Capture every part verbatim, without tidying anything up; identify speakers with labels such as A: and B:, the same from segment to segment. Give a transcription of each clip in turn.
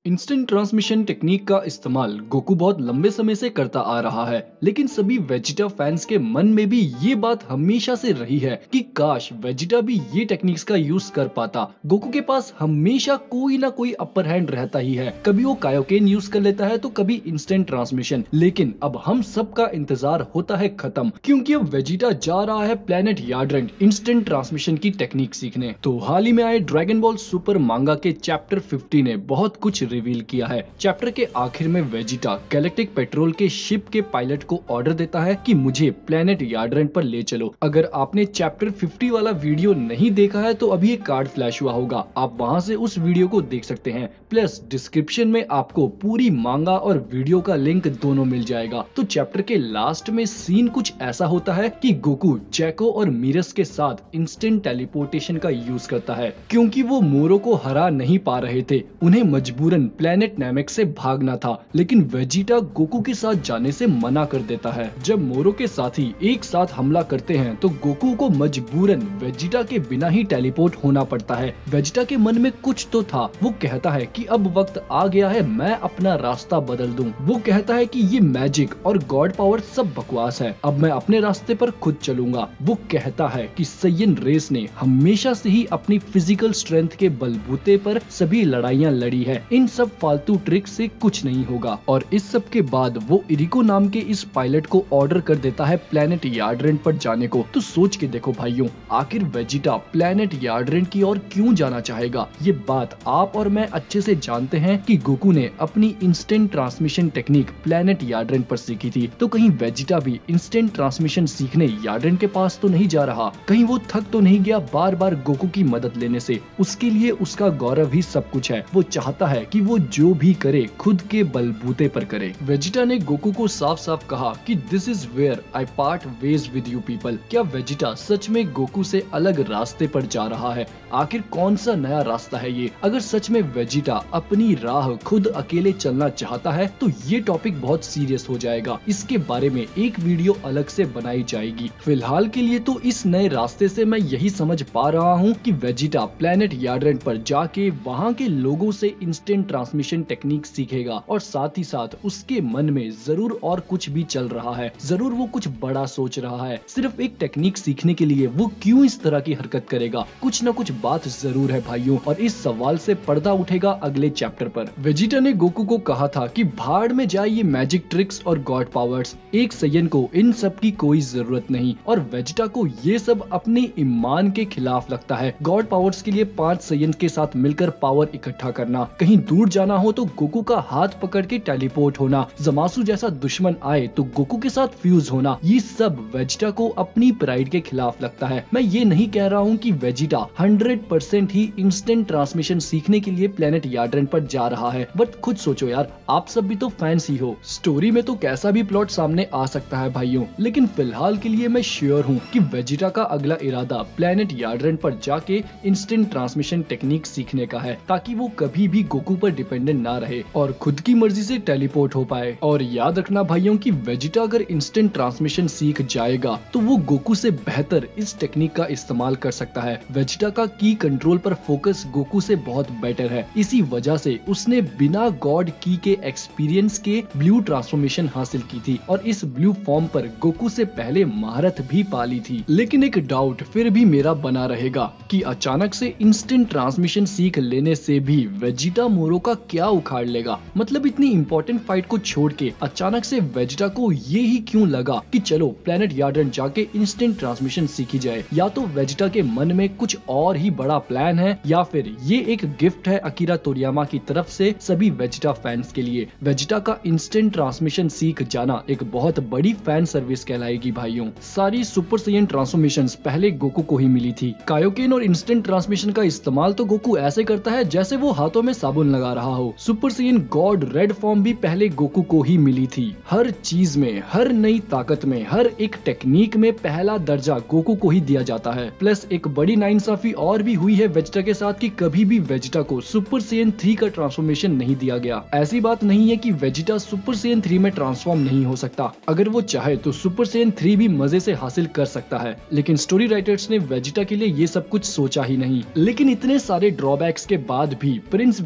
A: Instant transmission technique का इस्तेमाल Goku बहुत लंबे समय से करता आ रहा है, लेकिन सभी वेजिटा फैंस के मन में भी ये बात हमेशा से रही है कि काश वेजिटा भी ये टेक्निक्स का यूज कर पाता। गोकू के पास हमेशा कोई ना कोई अपर हैंड रहता ही है, कभी वो कायोकेन यूज कर लेता है तो कभी इंस्टेंट ट्रांसमिशन। लेकिन अब हम सबका इंतजार होता है खत्म, क्योंकि अब वेजिटा जा रहा है प्लेनेट यार्डरेंट इंस्टेंट ट्रांसमिशन की टेक्निक सीखने। तो हाल ही में आए ड्रैगन बॉल सुपर मांगा के चैप्टर फिफ्टी ने बहुत कुछ रिवील किया है। चैप्टर के आखिर में वेजिटा गैलेक्टिक पेट्रोल के शिप के पायलट को ऑर्डर देता है कि मुझे प्लेनेट यार्डरेंट पर ले चलो। अगर आपने चैप्टर फिफ्टी वाला वीडियो नहीं देखा है तो अभी एक कार्ड फ्लैश हुआ होगा, आप वहां से उस वीडियो को देख सकते हैं। प्लस डिस्क्रिप्शन में आपको पूरी मांगा और वीडियो का लिंक दोनों मिल जाएगा। तो चैप्टर के लास्ट में सीन कुछ ऐसा होता है कि गोकू जैको और मीरस के साथ इंस्टेंट टेलीपोर्टेशन का यूज करता है, क्योंकि वो मोरो को हरा नहीं पा रहे थे। उन्हें मजबूरन प्लेनेट नैमेक से भागना था, लेकिन वेजिटा गोकू के साथ जाने से मना कर देता है। जब मोरो के साथी एक साथ हमला करते हैं तो गोकू को मजबूरन वेजिटा के बिना ही टेलीपोर्ट होना पड़ता है। वेजिटा के मन में कुछ तो था, वो कहता है कि अब वक्त आ गया है मैं अपना रास्ता बदल दूं। वो कहता है कि ये मैजिक और गॉड पावर सब बकवास है, अब मैं अपने रास्ते पर खुद चलूंगा। वो कहता है कि सैयन रेस ने हमेशा से ही अपनी फिजिकल स्ट्रेंथ के बलबूते पर सभी लड़ाइयाँ लड़ी है, इन सब फालतू ट्रिक से कुछ नहीं होगा। और इस सब के बाद वो इरिको नाम के इस पायलट को ऑर्डर कर देता है प्लेनेट यार्डरेंट पर जाने को। तो सोच के देखो भाइयों, आखिर वेजिटा प्लेनेट यार्डरेंट की ओर क्यों जाना चाहेगा? ये बात आप और मैं अच्छे से जानते हैं कि गोकू ने अपनी instant transmission technique planet Yardrat पर सीखी थी। तो कहीं वेजिटा भी इंस्टेंट ट्रांसमिशन सीखने यार्डरेंट के पास तो नहीं जा रहा? कहीं वो थक तो नहीं गया बार बार गोकू की मदद लेने से? उसके लिए उसका गौरव ही सब कुछ है। वो चाहता है कि वो जो भी करे खुद के बलबूते पर करे। वेजिटा ने गोकू को साफ साफ कहा कि this is where I part ways with you people. क्या वेजिटा सच में गोकू से अलग रास्ते पर जा रहा है? आखिर कौन सा नया रास्ता है ये? अगर सच में वेजिटा अपनी राह खुद अकेले चलना चाहता है तो ये टॉपिक बहुत सीरियस हो जाएगा। इसके बारे में एक वीडियो अलग से बनाई जाएगी। फिलहाल के लिए तो इस नए रास्ते से मैं यही समझ पा रहा हूँ कि वेजिटा प्लेनेट यार्डरेंट पर जाके वहाँ के लोगों से इंस्टेंट ट्रांसमिशन टेक्निक सीखेगा, और साथ ही साथ उसके मन में जरूर और कुछ भी चल रहा है, जरूर वो कुछ बड़ा सोच रहा है। सिर्फ एक टेक्निक सीखने के लिए वो क्यों इस तरह की हरकत करेगा? कुछ न कुछ बात जरूर है भाइयों, और इस सवाल से पर्दा उठेगा अगले चैप्टर पर। वेजिटा ने गोकू को कहा था कि भाड़ में जाए ये मैजिक ट्रिक्स और गॉड पावर्स, एक सैयन को इन सब की कोई जरूरत नहीं। और वेजिटा को ये सब अपने ईमान के खिलाफ लगता है। गॉड पावर्स के लिए पांच सैयन के साथ मिलकर पावर इकट्ठा करना, कहीं दूर जाना हो तो गोकू का हाथ पकड़ के टेलीपोर्ट होना, जमासु जैसा दुश्मन आए तो गोकू के साथ फ्यूज होना, ये सब वेजिटा को अपनी प्राइड के खिलाफ लगता है। मैं ये नहीं कह रहा हूँ कि वेजिटा हंड्रेड परसेंट ही इंस्टेंट ट्रांसमिशन सीखने के लिए प्लेनेट यार्डरेंट पर जा रहा है, बट खुद सोचो यार, आप सब भी तो फैंस ही हो। स्टोरी में तो कैसा भी प्लॉट सामने आ सकता है भाइयों, लेकिन फिलहाल के लिए मैं श्योर हूँ कि वेजिटा का अगला इरादा प्लेनेट यार्डरेंट पर जाके इंस्टेंट ट्रांसमिशन टेक्निक सीखने का है, ताकि वो कभी भी गोकू पर डिपेंडेंट ना रहे और खुद की मर्जी से टेलीपोर्ट हो पाए। और याद रखना भाइयों कि वेजिटा अगर इंस्टेंट ट्रांसमिशन सीख जाएगा तो वो गोकू से बेहतर इस टेक्निक का इस्तेमाल कर सकता है। वेजिटा का की कंट्रोल पर फोकस गोकू से बहुत बेटर है, इसी वजह से उसने बिना गॉड की के एक्सपीरियंस के ब्लू ट्रांसफॉर्मेशन हासिल की थी, और इस ब्लू फॉर्म पर गोकू से पहले महारत भी पाली थी। लेकिन एक डाउट फिर भी मेरा बना रहेगा कि अचानक से इंस्टेंट ट्रांसमिशन सीख लेने से भी वेजिटा मोरो का क्या उखाड़ लेगा? मतलब इतनी इंपॉर्टेंट फाइट को छोड़ के अचानक से वेजिटा को ये ही क्यों लगा कि चलो प्लेनेट यार्डरेंट जाके इंस्टेंट ट्रांसमिशन सीखी जाए? या तो वेजिटा के मन में कुछ और ही बड़ा प्लान है, या फिर ये एक गिफ्ट है अकीरा तोरियामा की तरफ से सभी वेजिटा फैंस के लिए। वेजिटा का इंस्टेंट ट्रांसमिशन सीख जाना एक बहुत बड़ी फैन सर्विस कहलाएगी भाइयों। सारी सुपर सैयन ट्रांसफॉर्मेशंस पहले गोकू को ही मिली थी। कायोकेन और इंस्टेंट ट्रांसमिशन का इस्तेमाल तो गोकू ऐसे करता है जैसे वो हाथों में साबुन लगा रहा हो। Super Saiyan god red form भी पहले गोकू को ही मिली थी। हर चीज में, हर नई ताकत में, हर एक टेक्निक में पहला दर्जा गोकू को ही दिया जाता है। प्लस एक बड़ी नाइंसाफी और भी हुई है वेजिटा के साथ कि कभी भी वेजिटा को सुपर सैयन थ्री का ट्रांसफॉर्मेशन नहीं दिया गया। ऐसी बात नहीं है कि वेजिटा सुपर सैयन थ्री में ट्रांसफॉर्म नहीं हो सकता। अगर वो चाहे तो सुपर सैयन थ्री भी मजे से हासिल कर सकता है, लेकिन स्टोरी राइटर्स ने वेजिटा के लिए ये सब कुछ सोचा ही नहीं। लेकिन इतने सारे ड्रॉबैक्स के बाद भी प्रिंस वेजिटा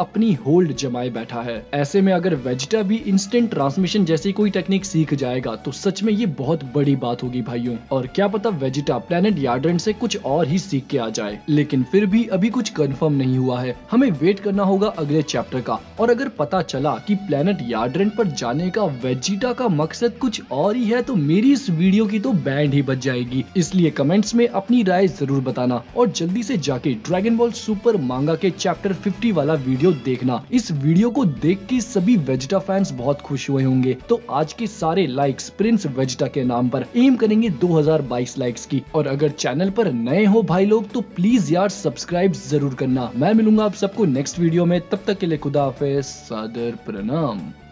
A: अपनी होल्ड जमाए बैठा है। ऐसे में अगर वेजिटा भी इंस्टेंट ट्रांसमिशन जैसी कोई टेक्निक सीख जाएगा तो सच में ये बहुत बड़ी बात होगी भाइयों। और क्या पता वेजिटा प्लेनेट यार्ड्रेन से कुछ और ही सीख के आ जाए, लेकिन फिर भी अभी कुछ कंफर्म नहीं हुआ है। हमें वेट करना होगा अगले चैप्टर का। और अगर पता चला कि प्लेनेट यार्ड्रेन पर जाने का वेजिटा का मकसद कुछ और ही है तो मेरी इस वीडियो की तो बैंड ही बच जाएगी। इसलिए कमेंट्स में अपनी राय जरूर बताना और जल्दी से जाके ड्रैगन बॉल सुपर मांगा के चैप्टर फिफ्टी वाला वीडियो देखना। इस वीडियो को देख के सभी वेजिटा फैंस बहुत खुश हुए होंगे। तो आज के सारे लाइक्स प्रिंस वेजिटा के नाम पर एम करेंगे दो हज़ार बाईस लाइक्स की। और अगर चैनल पर नए हो भाई लोग तो प्लीज यार सब्सक्राइब जरूर करना। मैं मिलूंगा आप सबको नेक्स्ट वीडियो में, तब तक के लिए खुदा हाफिज, सादर प्रणाम।